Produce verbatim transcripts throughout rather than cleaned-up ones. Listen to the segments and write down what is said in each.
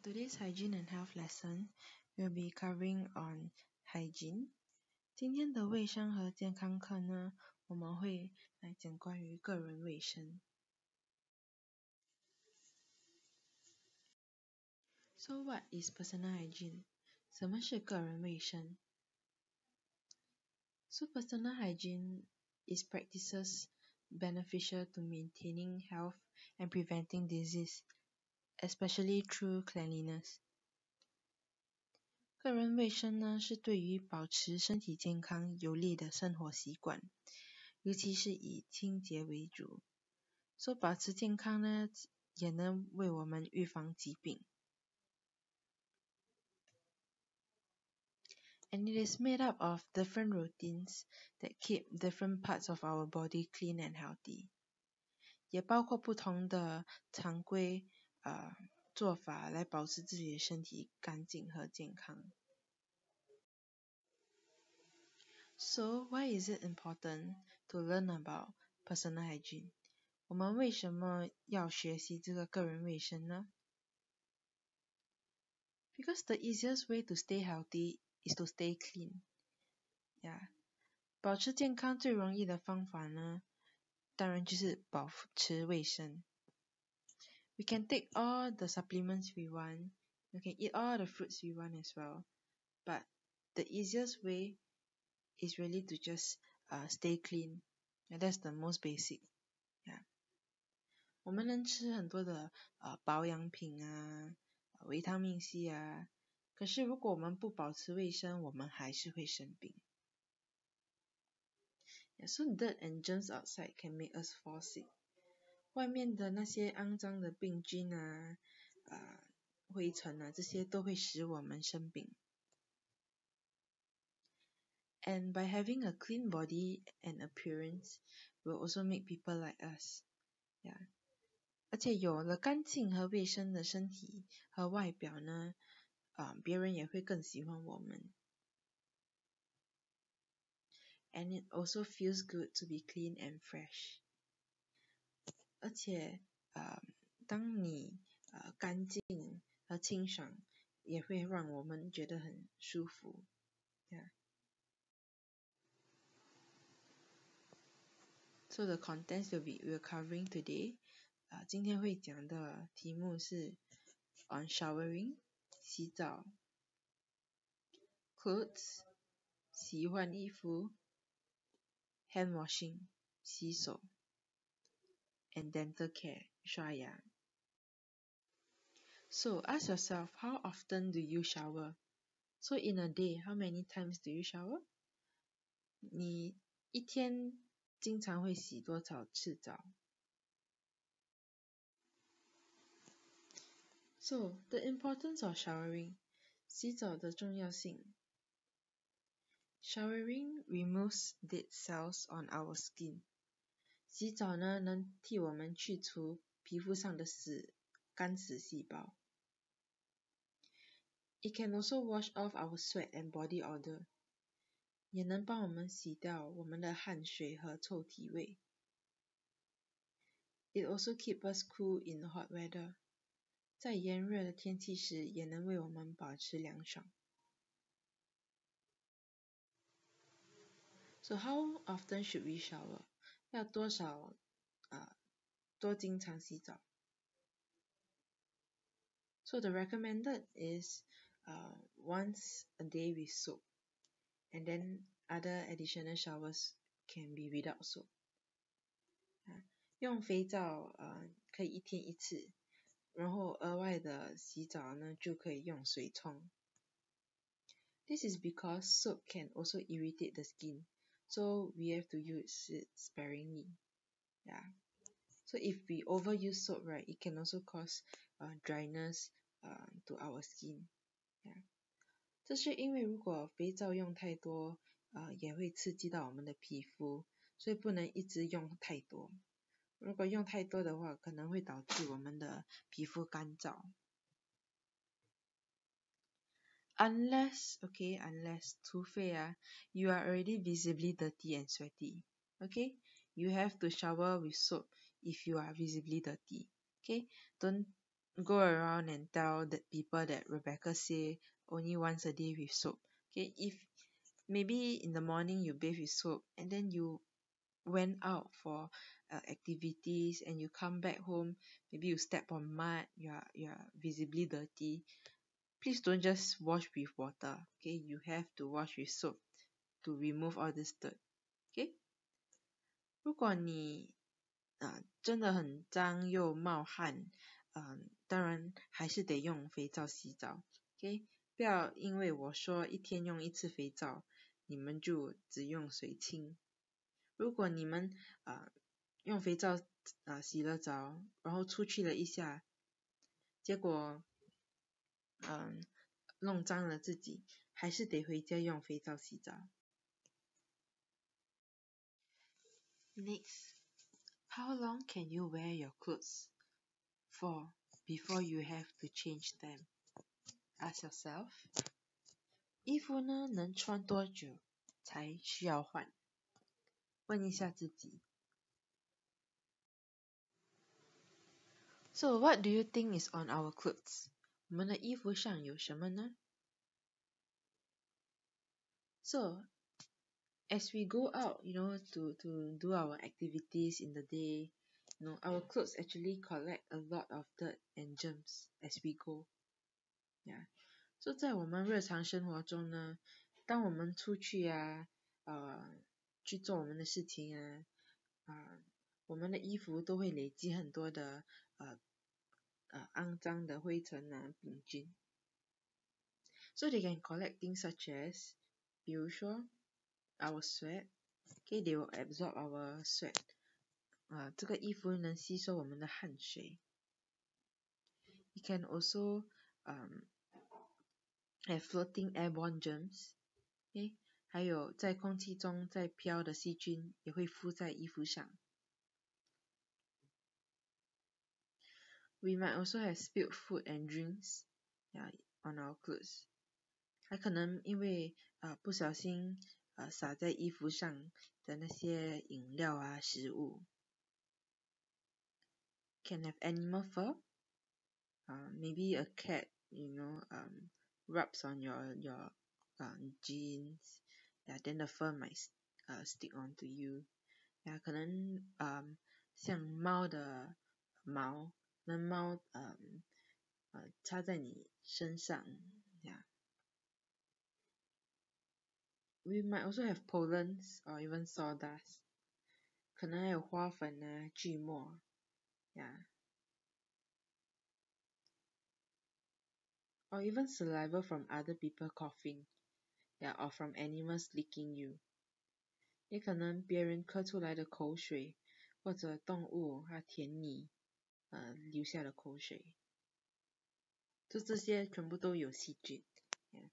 Today's hygiene and health lesson will be covering on hygiene. 今天的卫生和健康课呢，我们会来讲关于个人卫生。So what is personal hygiene? 什么是个人卫生？ So personal hygiene is practices beneficial to maintaining health and preventing disease, especially through cleanliness. 个人卫生呢，是对于保持身体健康有利的生活习惯，尤其是以清洁为主。说保持健康呢，也能为我们预防疾病。And it is made up of different routines that keep different parts of our body clean and healthy. 也包括不同的常规呃做法来保持自己的身体干净和健康。So why is it important to learn about personal hygiene? 我们为什么要学习这个个人卫生呢？ Because the easiest way to stay healthy is to stay clean. Yeah. 保持健康最容易的方法呢，当然就是保持卫生。We can take all the supplements we want. We can eat all the fruits we want as well. But the easiest way is really to just uh, stay clean. And that's the most basic. Yeah. 我们能吃很多的呃保养品啊，维他命 C 啊，可是如果我们不保持卫生，我们还是会生病。Yeah, so dirt and germs outside can make us fall sick. 外面的那些肮脏的病菌啊、呃灰尘啊，这些都会使我们生病。And by having a clean body and appearance will also make people like us. Yeah. 而且有了干净和卫生的身体和外表呢，呃，别人也会更喜欢我们。And it also feels good to be clean and fresh. 而且，呃，当你呃干净和清爽，也会让我们觉得很舒服。Yeah. So the contents will be we're covering today. 啊、呃，今天会讲的题目是 on showering 洗澡 ，clothes 洗换衣服 ，hand washing 洗手 ，and dental care 刷牙。So ask yourself, how often do you shower? So in a day, how many times do you shower? 你一天经常会洗多少次澡？ So the importance of showering. 洗澡的重要性。Showering removes dead cells on our skin. 洗澡呢，能替我们去除皮肤上的死干死细胞。It can also wash off our sweat and body odor. 也能帮我们洗掉我们的汗水和臭体味。It also keeps us cool in hot weather. 在炎热的天气时，也能为我们保持凉爽。So how often should we shower? 要多少呃多经常洗澡？ So the recommended is uh, once a day with soap, and then other additional showers can be without soap. 用肥皂呃可以一天一次，然后额外的洗澡呢就可以用水冲。This is because soap can also irritate the skin, so we have to use it sparingly. Yeah. So if we overuse soap, right, it can also cause uh, dryness uh, to our skin. Yeah. 这是因为如果肥皂用太多，呃，也会刺激到我们的皮肤，所以不能一直用太多。如果用太多的话，可能会导致我们的皮肤干燥。Unless, okay, unless 除非啊 you are already visibly dirty and sweaty. Okay, you have to shower with soap if you are visibly dirty. Okay, don't go around and tell the people that Rebecca say only once a day with soap. Okay, if maybe in the morning you bathe with soap and then you went out for uh, activities and you come back home, maybe you step on mud, you are you are visibly dirty. Please don't just wash with water. Okay, you have to wash with soap to remove all this dirt. Okay， 如果你啊、呃真的很脏又冒汗，嗯、呃，当然还是得用肥皂洗澡。OK， 不要因为我说一天用一次肥皂，你们就只用水清。如果你们啊、呃、用肥皂啊、呃、洗了澡，然后出去了一下，结果嗯、呃、弄脏了自己，还是得回家用肥皂洗澡。Next, how long can you wear your clothes for before you have to change them? Ask yourself. 衣服呢能穿多久才需要换？问一下自己。So what do you think is on our clothes? 我们的衣服上有什么呢？ So as we go out, you know, to, to do our activities in the day, you know, our clothes actually collect a lot of dirt and germs as we go. Yeah. So 在我们日常生活中呢，当我们出去啊，呃，去做我们的事情啊，啊、呃，我们的衣服都会累积很多的呃呃肮脏的灰尘啊、病菌。So they can collect things such as， 比如说 our sweat，okay, they will absorb our sweat， 啊、呃，这个衣服能吸收我们的汗水。It can also um have floating airborne germs，okay， 还有在空气中在飘的细菌也会附在衣服上。We might also have spilled food and drinks, yeah, on our clothes. 还可能因为呃不小心呃洒在衣服上的那些饮料啊食物。Can have animal fur, uh, maybe a cat, you know, um, rubs on your your um, jeans, yeah, then the fur might uh, stick onto you. Yeah, 可能嗯像猫的毛，那猫嗯呃插在你身上。Yeah. We might also have pollens or even sawdust. 可能还有花粉啊、锯末。Yeah. Or even saliva from other people coughing. Yeah, or from animals licking you. 也可能别人咳出来的口水，或者动物它舔你呃留下的口水。就这些全部都有细菌。Yeah.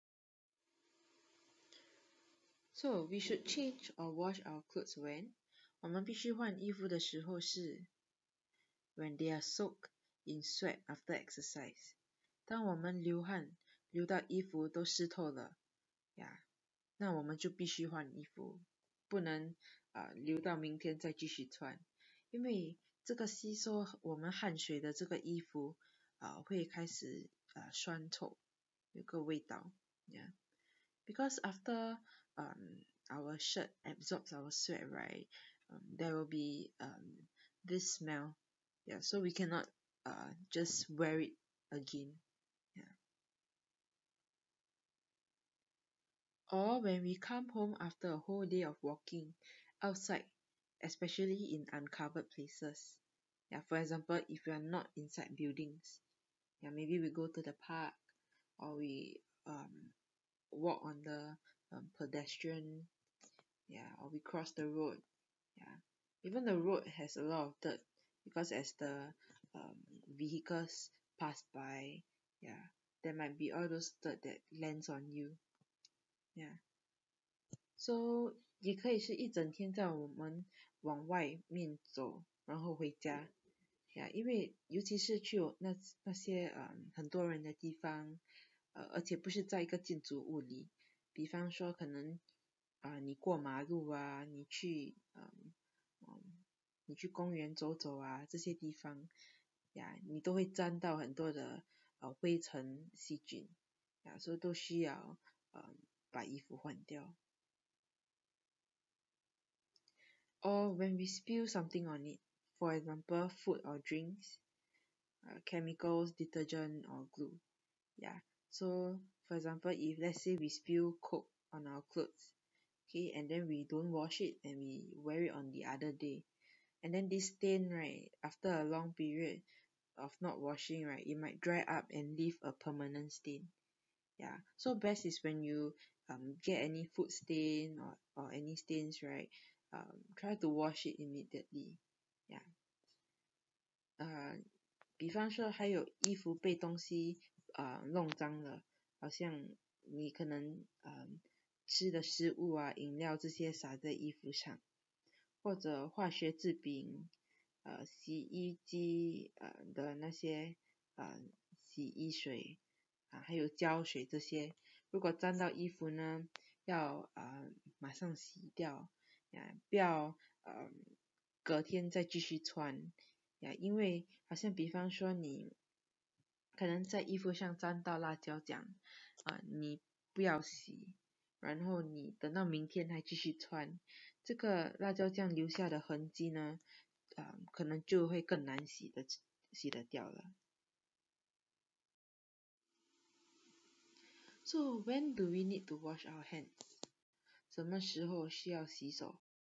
So we should change or wash our clothes when 我们必须换衣服的时候是 when they are soaked in sweat after exercise. 当我们流汗流到衣服都湿透了呀，那我们就必须换衣服，不能啊、呃、留到明天再继续穿，因为这个吸收我们汗水的这个衣服啊、呃、会开始啊、呃、酸臭，有个味道。Yeah. Because after um, our shirt absorbs our sweat, right, um, there will be um, this smell. Yeah, so we cannot uh, just wear it again. Yeah. Or when we come home after a whole day of walking outside, especially in uncovered places. Yeah, for example, if we are not inside buildings, yeah, maybe we go to the park or we um, walk on the um, pedestrian, yeah, or we cross the road. Yeah, even the road has a lot of dirt because as the um, vehicles pass by, yeah, there might be all those dirt that lands on you. Yeah. So 也可以是一整天在我们往外面走，然后回家。呀，因为尤其是去那那些嗯很多人的地方，呃，而且不是在一个建筑物里，比方说可能啊、呃、你过马路啊，你去嗯嗯你去公园走走啊，这些地方呀，你都会沾到很多的呃灰尘细菌呀，所以都需要呃把衣服换掉。Or when we spill something on it, for example, food or drinks, uh, chemicals, detergent or glue. Yeah. So for example, if let's say we spill Coke on our clothes, okay, and then we don't wash it and we wear it on the other day, and then this stain, right, after a long period of not washing, right, it might dry up and leave a permanent stain. Yeah. So best is when you um get any food stain or or any stains, right, um try to wash it immediately. Yeah. 呃，比方说还有衣服被东西呃弄脏了，好像你可能呃吃的食物啊、饮料这些洒在衣服上，或者化学制品、呃洗衣机呃的那些呃洗衣水啊，还有胶水这些，如果沾到衣服呢，要呃马上洗掉，呀，不要呃隔天再继续穿。呀，因为好像比方说你可能在衣服上沾到辣椒酱啊、呃，你不要洗，然后你等到明天还继续穿，这个辣椒酱留下的痕迹呢，呃，可能就会更难洗的洗得掉了。So when do we need to wash our hands? 什么时候需要洗手？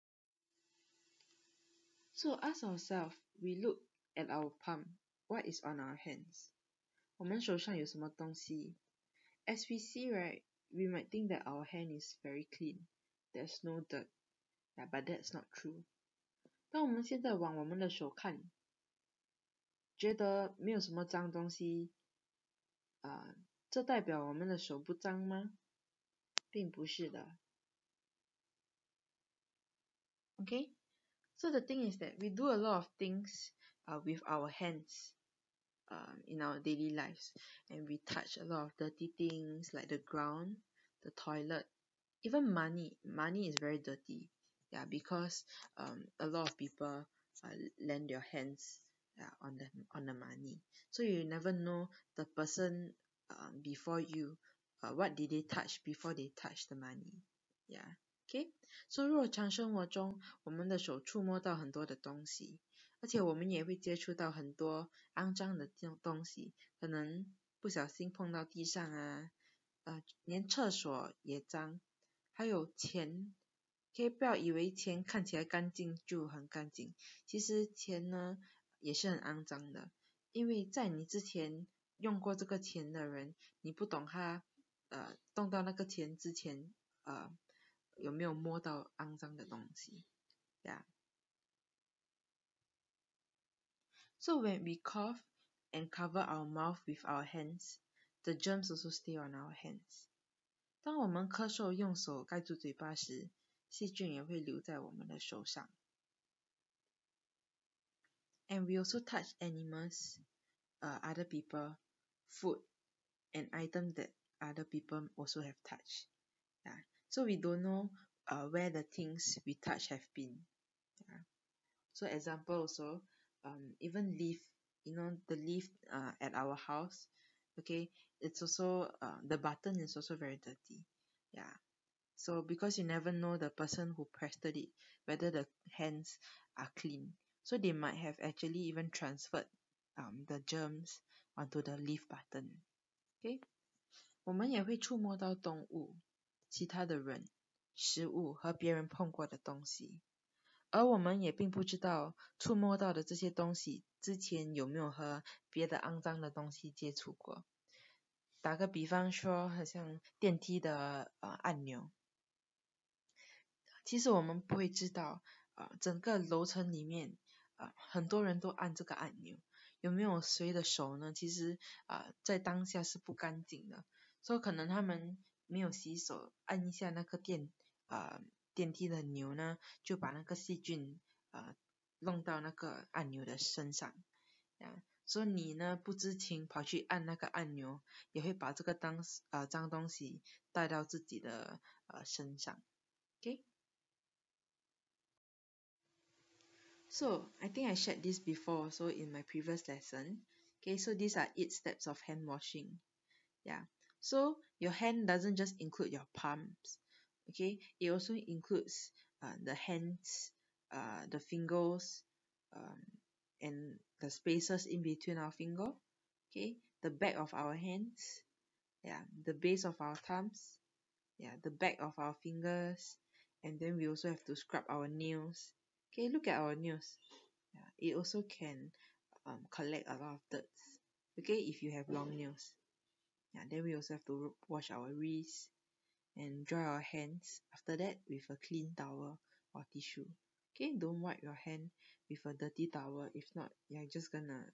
So ask ourselves, we look at our palm, what is on our hands? 我们手上有什么东西？ As we see, right, we might think that our hand is very clean. There's no dirt. Yeah, but that's not true. 当我们现在往我们的手看，觉得没有什么脏东西，啊、呃，这代表我们的手不脏吗？并不是的。Okay? So the thing is that we do a lot of things uh, with our hands uh, in our daily lives, and we touch a lot of dirty things like the ground, the toilet, even money. Money is very dirty. Yeah, because um, a lot of people uh, lend their hands uh, on the on the money, so you never know the person uh, before you, uh, what did they touch before they touch the money. Yeah. Okay. So 日常生活中，我们的手触摸到很多的东西，而且我们也会接触到很多肮脏的这种东西，可能不小心碰到地上啊，呃，连厕所也脏。还有钱，可以不要以为钱看起来干净就很干净，其实钱呢也是很肮脏的，因为在你之前用过这个钱的人，你不懂他呃动到那个钱之前呃有没有摸到肮脏的东西。Yeah. So when we cough and cover our mouth with our hands, the germs also stay on our hands. 当我们咳嗽用手盖住嘴巴时，细菌也会留在我们的手上。And we also touch animals, uh, other people, food, and items that other people also have touched. Yeah. So we don't know uh, where the things we touch have been. Yeah. So example also, um, even leaf, you know, the leaf uh, at our house, okay, it's also, uh, the button is also very dirty. Yeah. So because you never know the person who pressed it, whether the hands are clean. So they might have actually even transferred um, the germs onto the leaf button. Okay? 我们也会触摸到动物、其他的人、食物和别人碰过的东西。而我们也并不知道触摸到的这些东西之前有没有和别的肮脏的东西接触过。打个比方说，好像电梯的呃按钮。其实我们不会知道，呃，整个楼层里面，呃，很多人都按这个按钮，有没有谁的手呢？其实，呃，在当下是不干净的，所以可能他们没有洗手，按一下那个电，呃，电梯的钮呢，就把那个细菌，呃，弄到那个按钮的身上，啊，所以你呢不知情跑去按那个按钮，也会把这个当呃脏东西带到自己的呃身上 ，OK？ So I think I shared this before also in my previous lesson. Okay, so these are eight steps of hand washing. Yeah. So your hand doesn't just include your palms. Okay, it also includes uh, the hands, uh, the fingers, um, and the spaces in between our finger. Okay, the back of our hands, yeah, the base of our thumbs, yeah, the back of our fingers, and then we also have to scrub our nails. Okay, look at our nails. Yeah, it also can um, collect a lot of dirt. Okay, if you have long nails. Yeah, then we also have to wash our wrists and dry our hands after that with a clean towel or tissue. Okay, don't wipe your hand with a dirty towel. If not, you're just gonna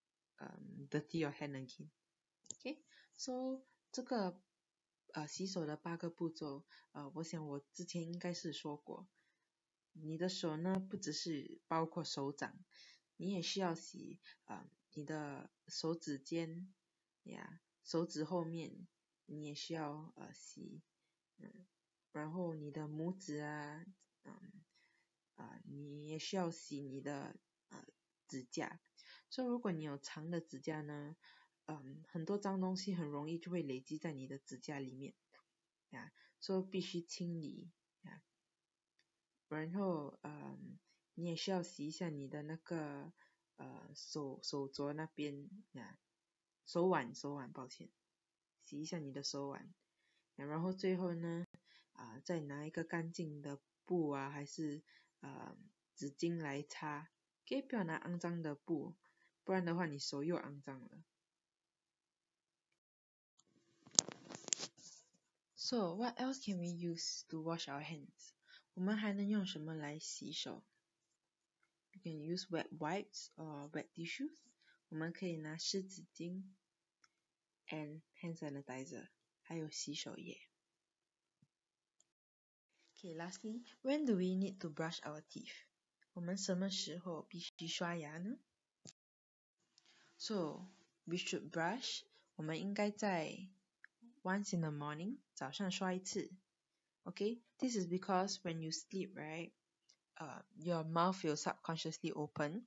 um, dirty your hand again. Okay, so 这个呃洗手的八个步骤，呃，我想我之前应该是说过，你的手呢不只是包括手掌，你也需要洗啊、呃、你的手指尖呀，手指后面你也需要呃洗，嗯，然后你的拇指啊，嗯啊、呃、你也需要洗你的呃指甲，所以如果你有长的指甲呢，嗯，很多脏东西很容易就会累积在你的指甲里面，呀，所以必须清理呀。然后嗯，你也需要洗一下你的那个呃手手镯那边呀，手腕手腕，抱歉，洗一下你的手腕。然后最后呢，啊、再拿一个干净的布啊，还是呃纸巾来擦，可以不要拿肮脏的布，不然的话你手又肮脏了。So what else can we use to wash our hands? 我们还能用什么来洗手？ You can use wet wipes or wet tissues. 我们可以拿湿纸巾 and hand sanitizer. 还有洗手液。Okay, lastly, when do we need to brush our teeth? 我们什么时候必须刷牙呢？ So, we should brush. 我们应该在 once in the morning, 早上刷一次。Okay, this is because when you sleep, right, uh, your mouth will subconsciously open,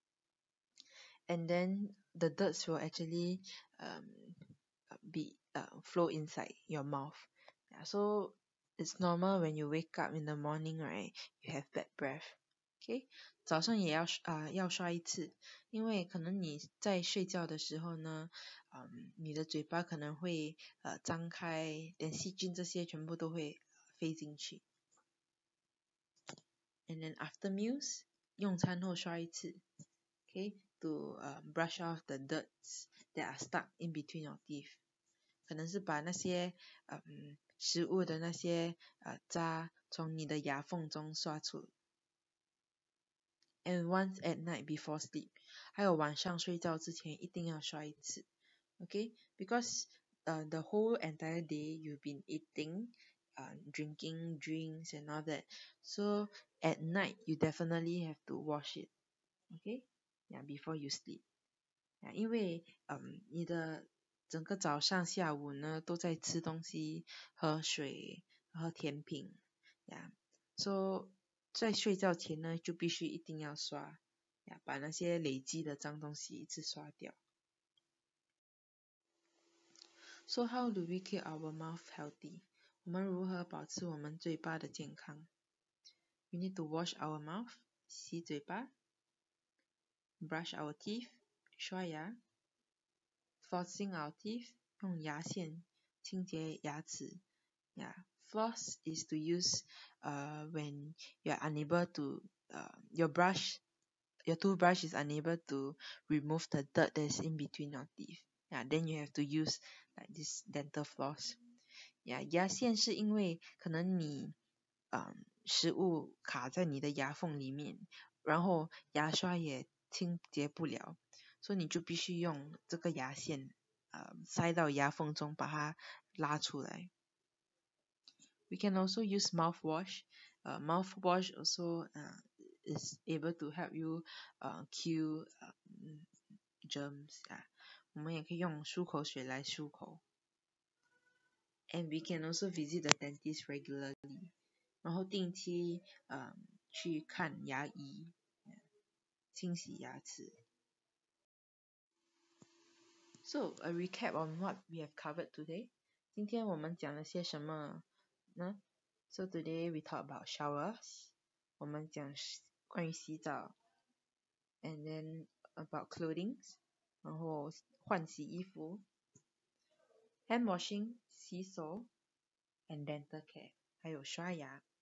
and then the dirt will actually um, be uh, flow inside your mouth. Yeah, so it's normal when you wake up in the morning, right? You have bad breath. Okay, 早上也要啊、呃、要刷一次，因为可能你在睡觉的时候呢，嗯，你的嘴巴可能会呃张开，连细菌这些全部都会飞进去。And then after meals, 用餐后刷一次 okay, to uh, brush off the dirts that are stuck in between your teeth. 可能是把那些嗯食物的那些呃渣从你的牙缝中刷出。And once at night before sleep. 还有晚上睡觉之前一定要刷一次。Okay, because uh, the whole entire day you've been eating, uh, drinking drinks and all that. So at night you definitely have to wash it. Okay, yeah, before you sleep. Yeah, 因为嗯你的整个早上下午呢都在吃东西、喝水、喝甜品呀， so 在睡觉前呢就必须一定要刷呀，把那些累积的脏东西一次刷掉。So how do we keep our mouth healthy? 我们如何保持我们嘴巴的健康？ We need to wash our mouth, 洗嘴巴 brush our teeth, 刷牙 flossing our teeth, 用牙线清洁牙齿 yeah, floss is to use uh, when you're unable to uh, your brush your toothbrush is unable to remove the dirt that's in between your teeth. Yeah, then you have to use like this dental floss. Yeah, 牙线是因为可能你嗯食物卡在你的牙缝里面，然后牙刷也清洁不了，所以你就必须用这个牙线呃塞到牙缝中把它拉出来。We can also use mouthwash. Uh, mouthwash also uh, is able to help you uh, kill uh, germs. Yeah. 我们也可以用漱口水来漱口。And we can also visit the dentist regularly. 然后定期呃去看牙医。 清洗牙齿。So, a recap on what we have covered today. 今天我们讲了些什么呢？ So today we talk about showers. 我们讲关于洗澡 and then about clothing. 然后换洗衣服 hand washing, 洗手 and dental care. 还有刷牙。